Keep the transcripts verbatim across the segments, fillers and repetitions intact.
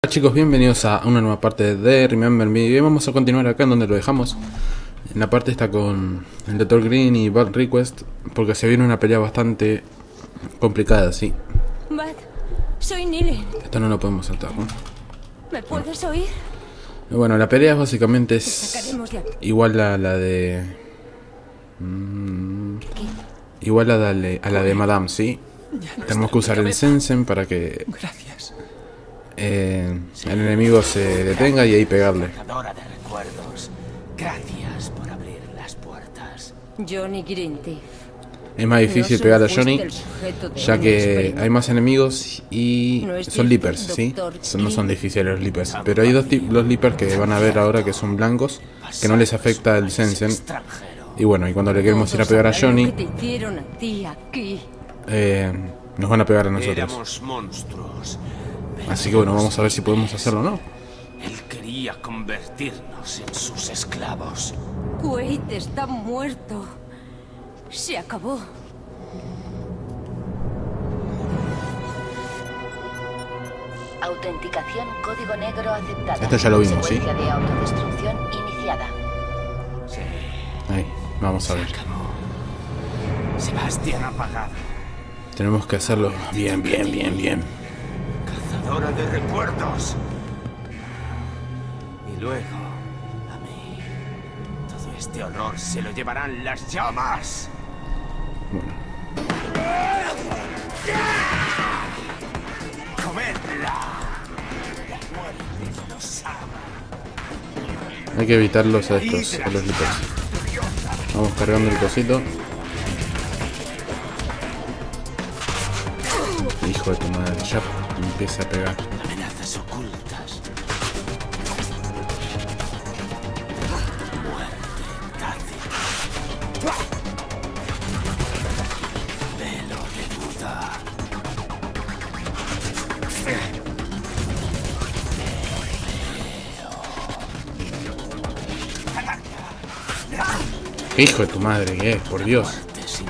Hola chicos, bienvenidos a una nueva parte de Remember Me. Y vamos a continuar acá en donde lo dejamos. En la parte está con el doctor Green y Bad Request, porque se viene una pelea bastante complicada, sí. Bad, soy Nilin. Esto no lo podemos saltar, ¿no? ¿Me puedes oír? Bueno, la pelea básicamente Te es sacaremos de aquí. igual a la de... Mm, ¿Qué? igual a la de, a la de Madame, ¿sí? No Tenemos que usar el Sensen para que Gracias. eh, el enemigo se detenga y ahí pegarle. Cazadora de recuerdos. Gracias por abrir las puertas. Johnny Greenteeth. Es más difícil No pegar a solo fuiste Johnny, el sujeto de ya un que experimento. hay más enemigos y No es son cierto, leapers, ¿sí? doctor Son- no son Green. difíciles los leapers, pero hay dos tipos los leapers que van a ver ahora que son blancos, que no les afecta el Sensen. Extranjero. Y bueno, y cuando le queremos ir a Todos pegar a sabrán lo Johnny, que te hicieron a ti aquí. eh, nos van a pegar a nosotros. Éramos monstruos. Así que bueno, vamos a ver si podemos hacerlo o no. Él quería convertirnos en sus esclavos. Quaid está muerto. Se acabó. Autenticación código negro aceptada. Esto ya lo vimos, ¿sí? Secuencia de autodestrucción iniciada. Sí, Ahí, vamos a se ver. acabó. Sebastián apagado. Tenemos que hacerlo bien, bien, bien, bien. Cazadora de recuerdos. Y luego, a mí. Todo este horror se lo llevarán las llamas. Bueno, ¡Comedla! La muerte nos ama. hay que evitarlos a estos, a los leapers. Vamos cargando el cosito. Hijo de tu madre, ya empieza a pegar. Amenazas ocultas. Muerte tácita. Velo de Buda. ¿Qué hijo de tu madre que es? Por Dios. Muerte sin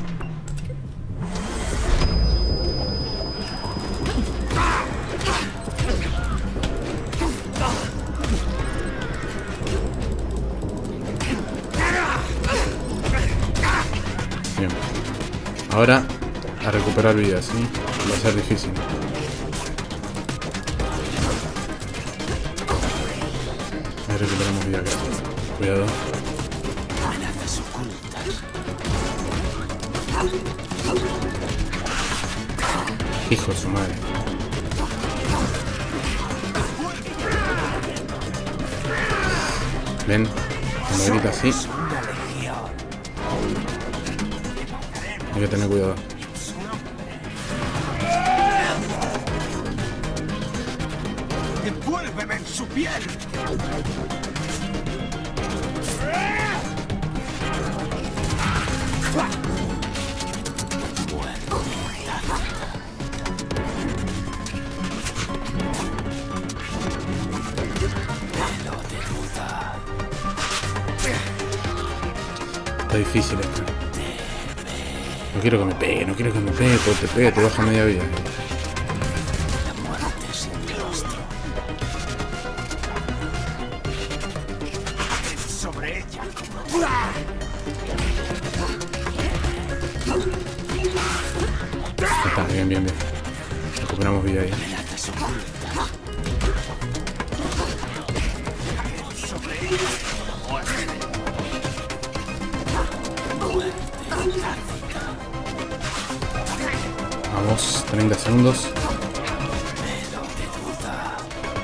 Bien. Ahora a recuperar vidas, ¿sí? Va a ser difícil. Ahí recuperamos vida acá. Cuidado. amenazas ocultas. Hijo de su madre. Ven, cuando grita así, Una legión. hay que tener cuidado. ¡Envuélveme en su piel! Está difícil esto. No quiero que me pegue, no quiero que me pegue, porque te pegue, te baja media vida. La muerte sin rostro. Sobre ella como... Ahí está, bien, bien, bien. Recuperamos vida ahí. Amenazas ocultas. Sobre ella como muerte. Muerte tácita. Vamos, treinta segundos. Velo de Buda.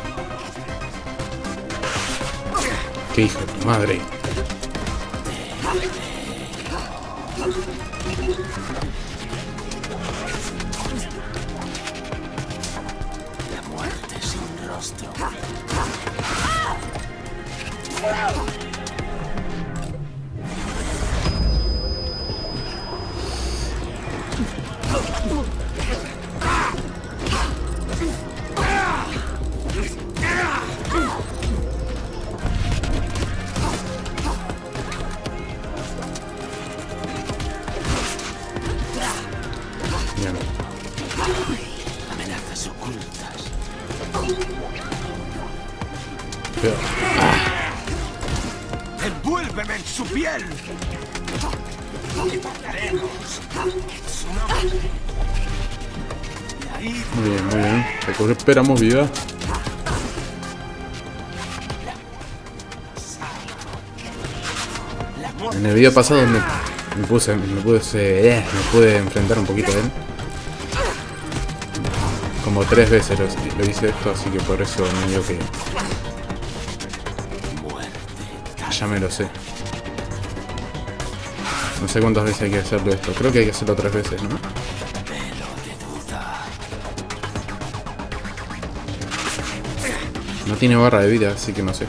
Qué hijo de tu madre. La muerte sin rostro. Bien. Amenazas ocultas. Pero, ¡Envuélveme en su piel! ¡Mataremos! muy bien, muy bien. Recuperamos vida. En el video pasado me, me puse, me puse, eh, me pude enfrentar un poquito a él. Como tres veces lo, lo hice esto, así que por eso me digo que ya me lo sé. No sé cuántas veces hay que hacerlo esto. Creo que hay que hacerlo tres veces, ¿no? No tiene barra de vida, así que no sé.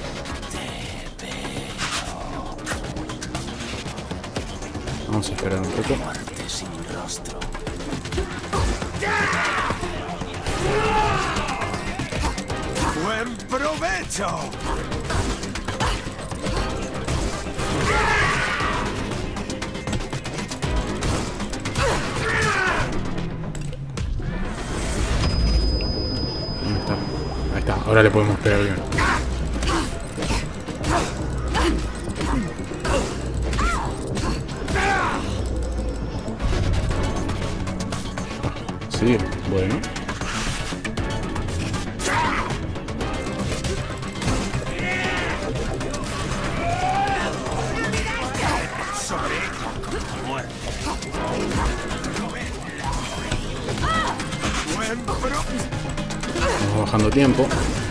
Vamos a esperar un poco. ¡Buen provecho! ¿Dónde está? Ahí está, ahora le podemos pegar bien. Sí, bueno. Vamos bajando tiempo.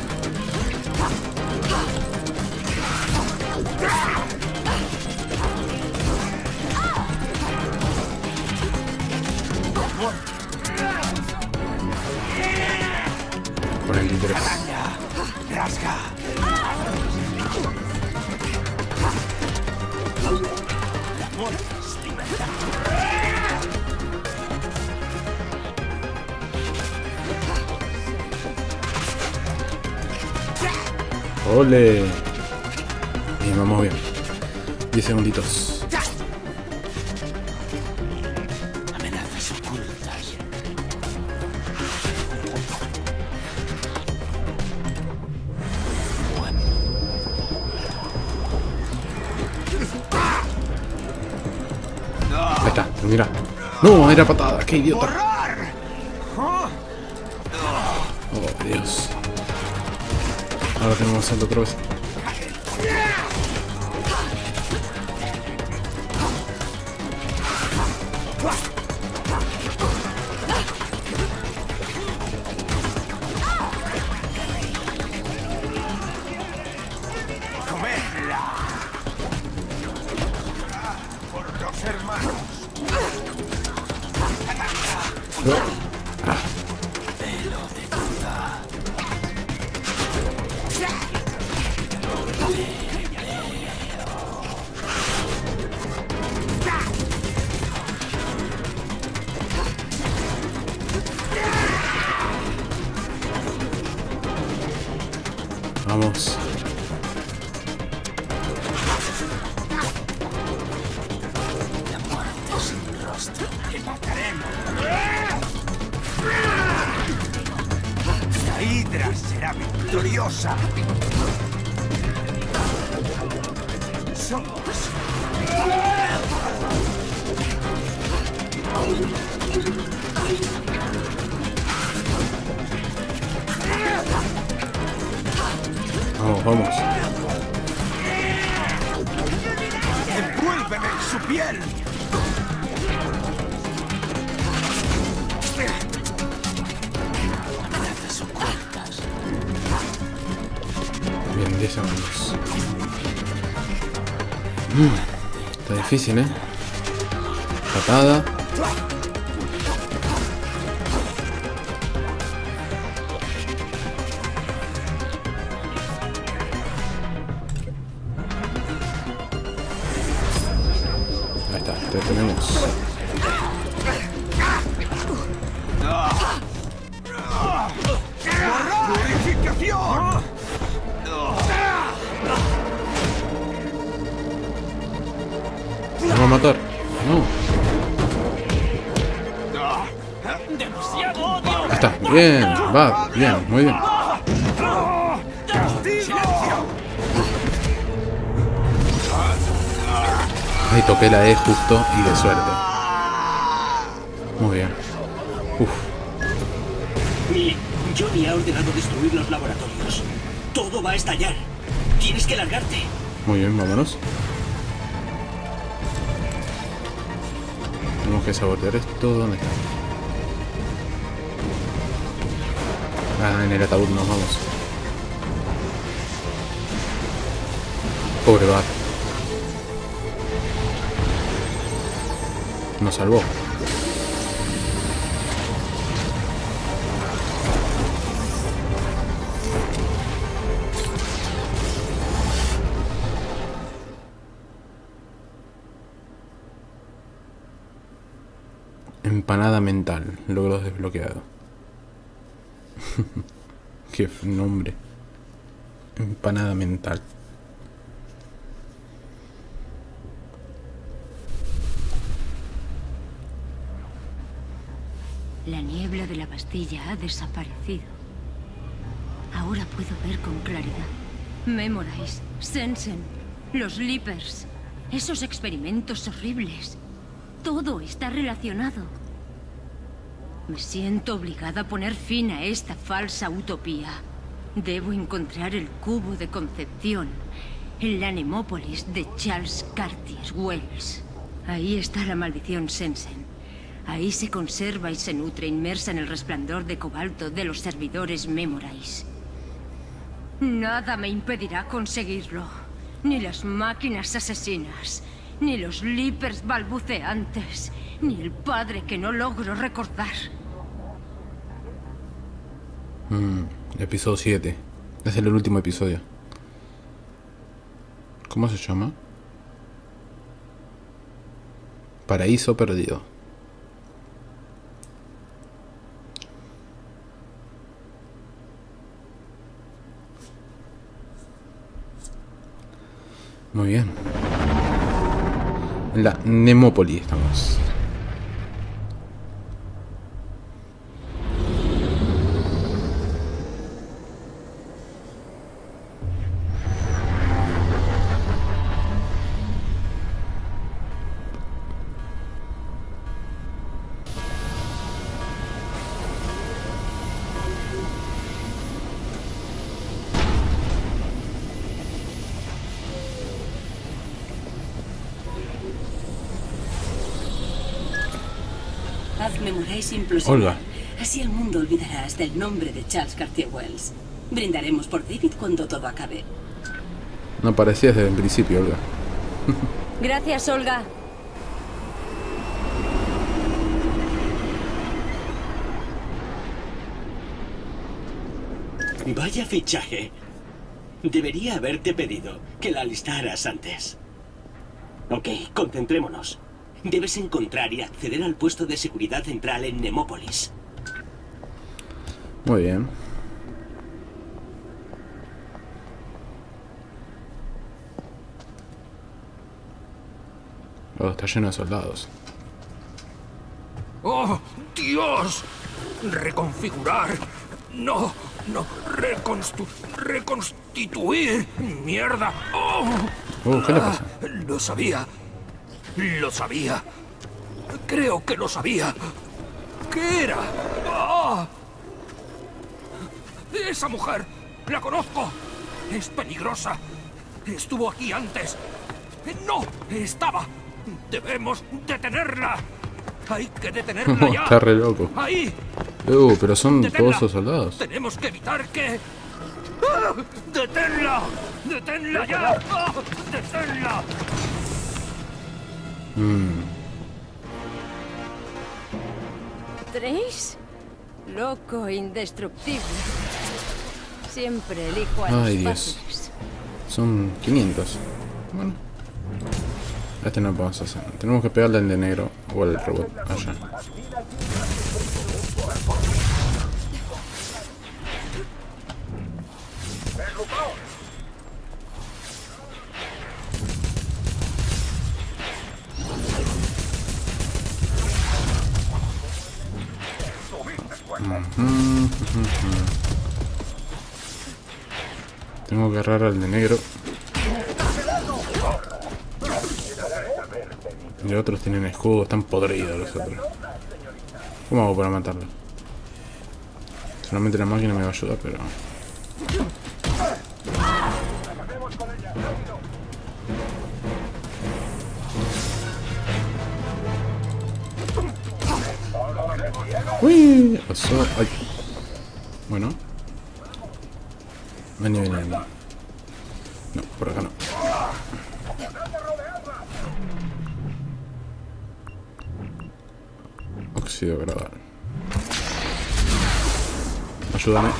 Por el interés. ¡Ole! Bien, vamos bien. diez segunditos. Amenazas ocultas. Ahí está, mira. No, era patada, qué idiota. Oh, Dios. Ahora tenemos que hacerlo otra vez. ¡Comerla! Por dos hermanos. Vamos. La muerte sin rostro. ¡Te mataremos! La Hidra será victoriosa. Somos. Vamos, vamos. ¡Envuélveme en su piel! Amenazas ocultas. Bien, diez segundos. Mm, está difícil, ¿eh? Patada. Ahí está, te tenemos. ¡Purificación! ¿Nos va a matar? No. Ahí está, bien, va, bien, muy bien. ¡Silencio! Ay, toqué la E justo y de suerte. Muy bien. Uf. Millie, Johnny ha ordenado destruir los laboratorios. Todo va a estallar. Tienes que largarte. Muy bien, vámonos. Tenemos que sabotear esto. ¿Dónde está? Ah, en el ataúd nos vamos. Pobre Bart. Nos salvó. Empanada mental. Logro desbloqueado. Qué nombre. Empanada mental. La niebla de la Bastilla ha desaparecido. Ahora puedo ver con claridad. Memorize, Sensen, los Leapers, esos experimentos horribles. Todo está relacionado. Me siento obligada a poner fin a esta falsa utopía. Debo encontrar el cubo de concepción en la Nemópolis de Charles Curtis Wells. Ahí está la maldición Sensen. Ahí se conserva y se nutre inmersa en el resplandor de cobalto de los servidores Memorize. Nada me impedirá conseguirlo. Ni las máquinas asesinas, ni los Leapers balbuceantes, ni el padre que no logro recordar. Mm, episodio siete. Es el último episodio. ¿Cómo se llama? Paraíso perdido. Muy bien. En la Nemópolis estamos. Haz Memorize implosión. Olga. Así el mundo olvidará hasta el nombre de Charles Curtis Wells. Brindaremos por David cuando todo acabe. No parecías desde el principio, Olga. Gracias, Olga. Vaya fichaje. Debería haberte pedido que la alistaras antes. Ok, concentrémonos. Debes encontrar y acceder al puesto de seguridad central en Nemópolis. Muy bien. Oh, está lleno de soldados. ¡Oh, Dios! Reconfigurar. No, no. Reconstu reconstituir. ¡Mierda! ¡Oh! Oh, ¿qué le pasa? Ah, lo sabía. Lo sabía. Creo que lo sabía. ¿Qué era? ¡Ah! Esa mujer. La conozco. Es peligrosa. Estuvo aquí antes. No, estaba. Debemos detenerla. Hay que detenerla ya. Está re loco. Ahí. Uh, pero son Deténla. todos esos soldados. Tenemos que evitar que... ¡Ah! ¡Deténla! ¡Deténla ya! ¡Ah! ¡Deténla! Mm. ¿Trace? Loco e indestructible. Siempre elijo a Ay, los Dios. fáciles. Son quinientos. Bueno. Este no podemos hacer. Tenemos que pegarle al de negro o al robot allá. Uh-huh, uh-huh. Tengo que agarrar al de negro. Y los otros tienen escudo, están podridos los otros. ¿Cómo hago para matarlos? Solamente la máquina me va a ayudar, pero... ¡Uy! Pasó... ¡Ay! Bueno. Vení, vení, vení. No, por acá no. Óxido gradual. Ayúdame.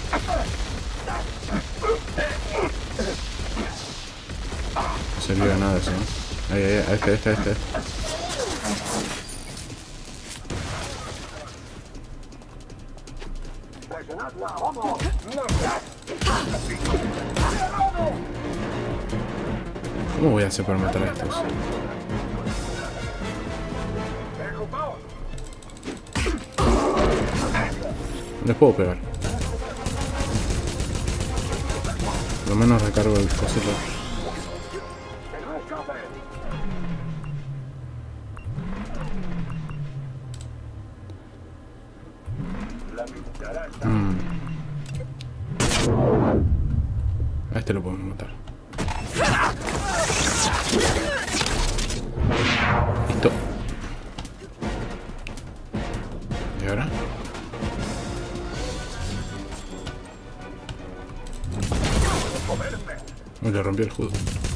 No sirvió de nada eso, ¿no? Ahí, ahí, a este, a este, a este. ¿Cómo voy a hacer para matar a estos? No les puedo pegar. Por lo menos recargo el cosito. Mm. A este lo podemos matar. Listo. ¿Y ahora? Me le rompió el escudo.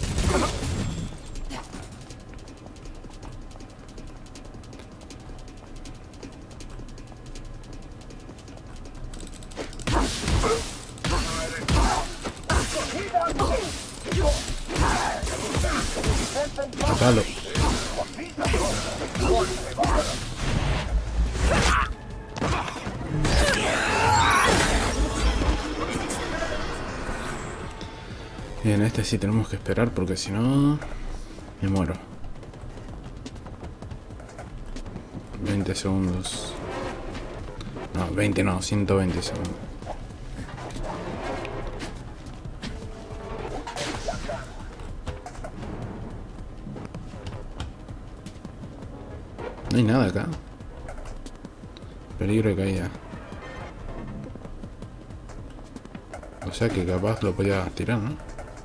Matalo. Bien, este sí tenemos que esperar porque si no me muero. veinte segundos. No, veinte no, ciento veinte segundos. No hay nada acá. Peligro de caída. O sea que capaz lo podía tirar, ¿no?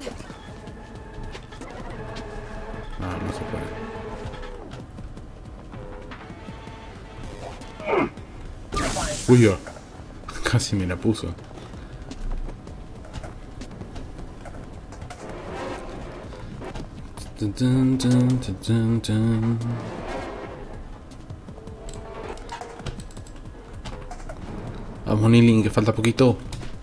Ah, no se puede. Uy, oh. Casi me la puso. Dun, dun, dun, dun, dun. Vamos, Niling, que falta poquito.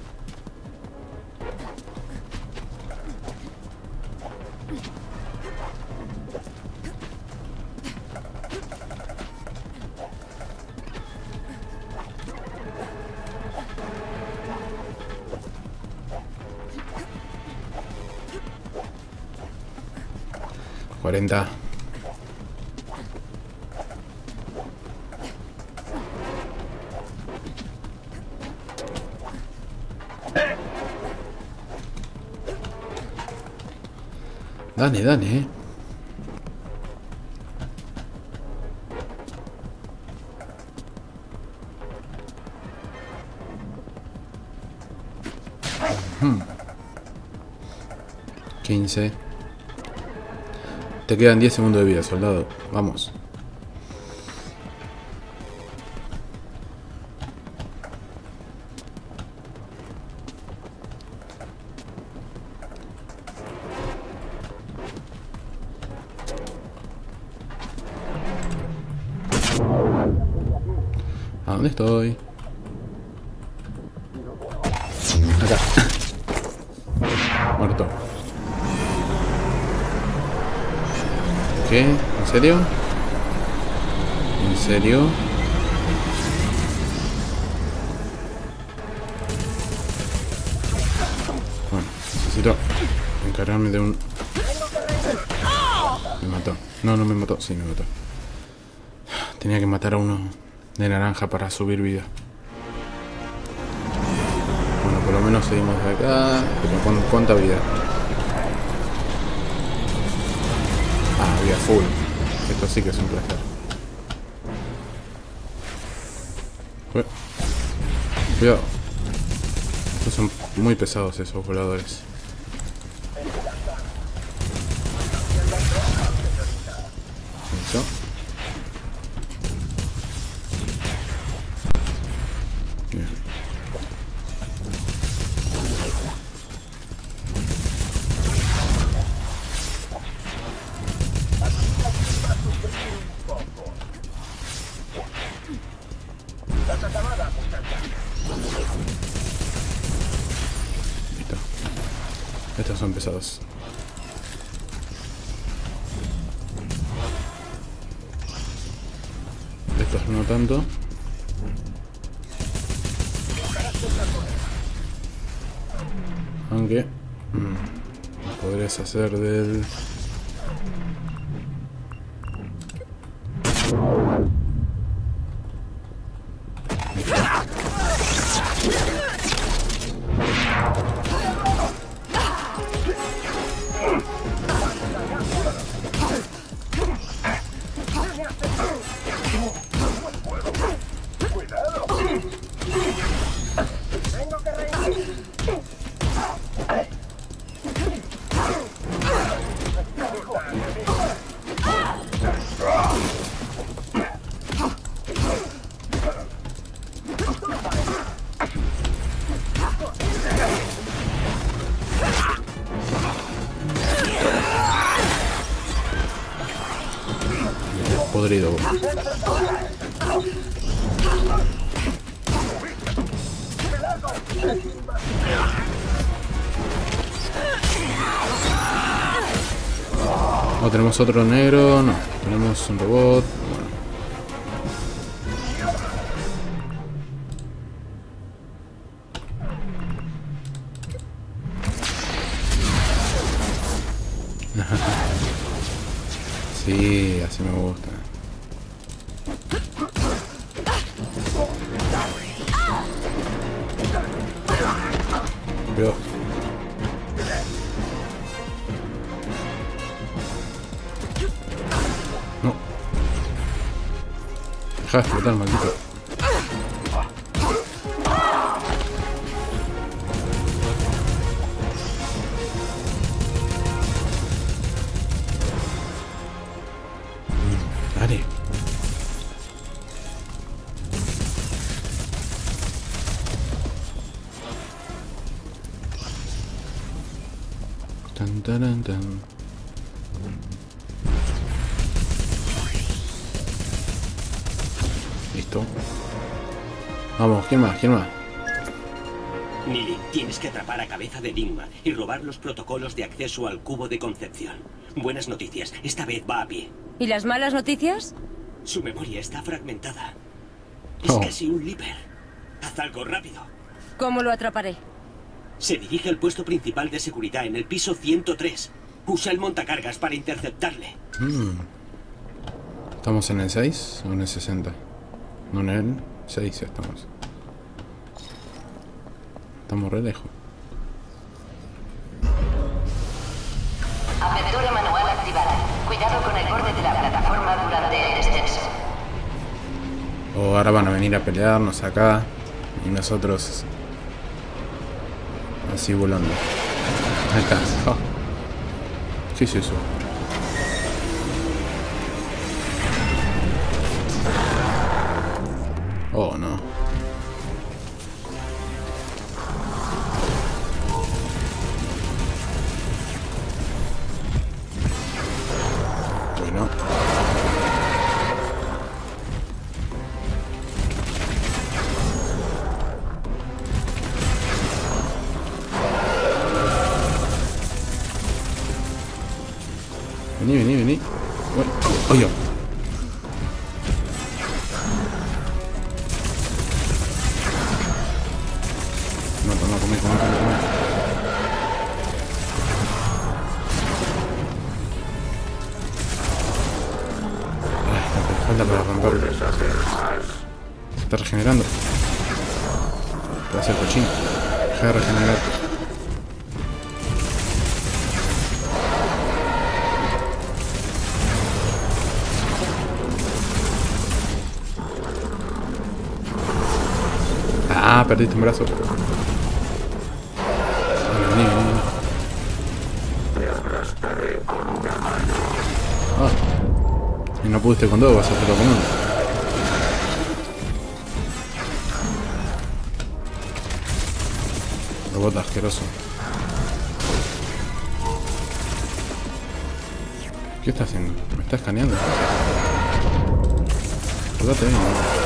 cuarenta. Dale, dale, eh. Hmm. quince. Te quedan diez segundos de vida, soldado. Vamos. ¿A dónde estoy? Acá. Muerto. ¿Qué? ¿En serio? ¿En serio? Bueno, necesito encargarme de un... Me mató. No, no me mató. Sí, me mató. Tenía que matar a uno de naranja para subir vida. Bueno, por lo menos seguimos de acá. Pero ¿con cuánta vida? Ah, vida full. Esto sí que es un placer. Ué. Cuidado. Estos son muy pesados esos voladores. Eso. Bien. Listo. Estos son pesados. Estos no tanto. Aunque mmm, podrías hacer del... Podrido. Oh, tenemos otro negro, no, tenemos un robot. Bueno. Sí, así me gusta. Pero... no. Deja de explotar, maldito. Dale. Tan, tan, tan. Listo. Vamos, ¿quién más? ¿Quién más? Nili, tienes que atrapar a Cabeza de Enigma y robar los protocolos de acceso al cubo de Concepción. Buenas noticias, esta vez va a pie. ¿Y las malas noticias? Su memoria está fragmentada. Es Oh. casi un Leaper. Haz algo rápido. ¿Cómo lo atraparé? Se dirige al puesto principal de seguridad en el piso ciento tres. Usa el montacargas para interceptarle. Mm. ¿Estamos en el seis o en el sesenta? No, en el seis estamos. Estamos re lejos. Apertura manual activada. Cuidado con el borde de la plataforma durante el descenso. O ahora van a venir a pelearnos acá y nosotros así volando. Ahí está. Oh. ¿Qué es eso? Oh, no. Bueno. Vení, vení, vení. Bueno, oye. No, no, come, come, come, come. Ay, me falta para romperlo. Se está regenerando. Va a ser cochino. Deja de regenerar. perdiste un brazo. Vení, vení, vení. Ah. Y no pudiste con dos, vas a hacerlo con uno. Robot asqueroso. ¿Qué está haciendo? ¿Me está escaneando? Rótate bien.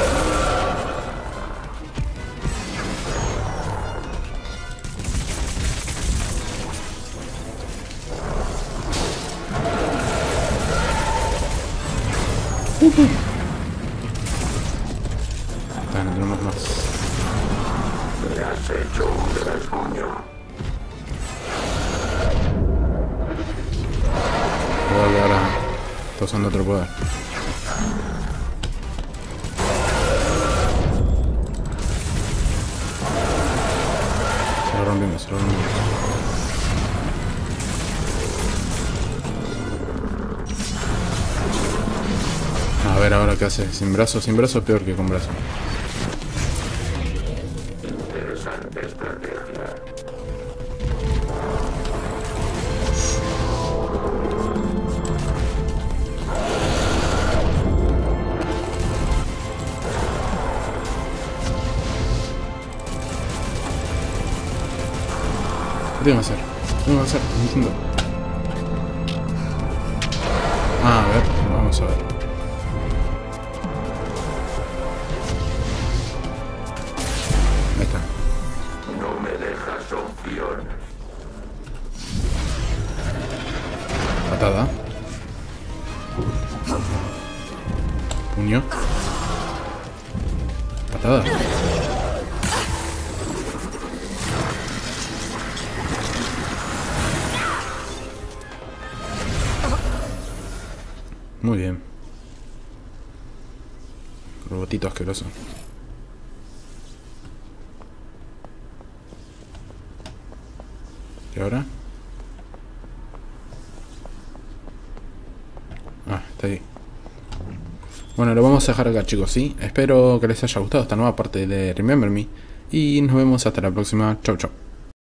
Ah, no tenemos más. Me has hecho un rasguño. Puedo que ahora está usando otro poder. Se lo rompimos, se lo rompimos. A ver ahora qué hace. Sin brazo, sin brazo peor que con brazo. Interesante estrategia. ¿Qué tengo que hacer? ¿Qué tengo que hacer? No entiendo. Ah, a ver, vamos a ver. Ahí está. No me dejas opción. Patada. Puño. Patada. Muy bien. Robotito asqueroso. ¿Y ahora? Ah, está ahí. Bueno, lo vamos a dejar acá, chicos, ¿sí? Espero que les haya gustado esta nueva parte de Remember Me. Y nos vemos hasta la próxima. Chau, chau.